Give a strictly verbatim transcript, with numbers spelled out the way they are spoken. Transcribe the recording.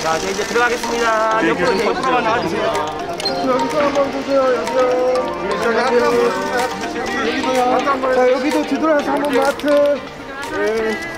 자, 저 이제 들어가겠습니다. 네, 옆으로, 이제 계속 옆으로만 나와주세요. 여기서 한번 보세요. 여기요. 저기 한번 보세요. 여기도요. 자, 여기도 뒤돌아서 한번 마트. 네.